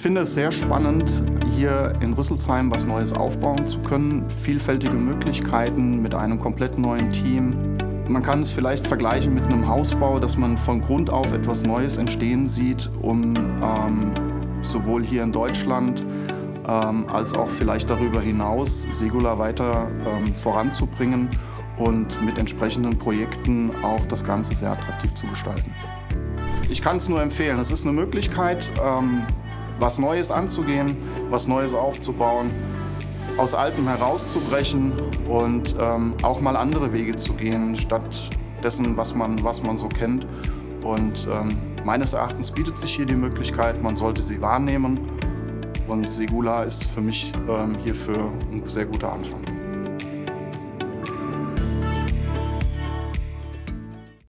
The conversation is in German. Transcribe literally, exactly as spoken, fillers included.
Ich finde es sehr spannend, hier in Rüsselsheim was Neues aufbauen zu können. Vielfältige Möglichkeiten mit einem komplett neuen Team. Man kann es vielleicht vergleichen mit einem Hausbau, dass man von Grund auf etwas Neues entstehen sieht, um ähm, sowohl hier in Deutschland ähm, als auch vielleicht darüber hinaus Segula weiter ähm, voranzubringen und mit entsprechenden Projekten auch das Ganze sehr attraktiv zu gestalten. Ich kann es nur empfehlen. Es ist eine Möglichkeit, ähm, was Neues anzugehen, was Neues aufzubauen, aus Altem herauszubrechen und ähm, auch mal andere Wege zu gehen, statt dessen, was man, was man so kennt. Und ähm, meines Erachtens bietet sich hier die Möglichkeit, man sollte sie wahrnehmen. Und Segula ist für mich ähm, hierfür ein sehr guter Anfang.